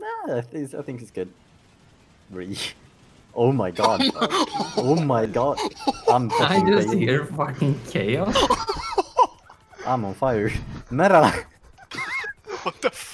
Nah, I think it's good. Re. Oh my god. Oh my god. I'm I fucking just failing. hear fucking chaos. I'm on fire. Mera! What the fuck?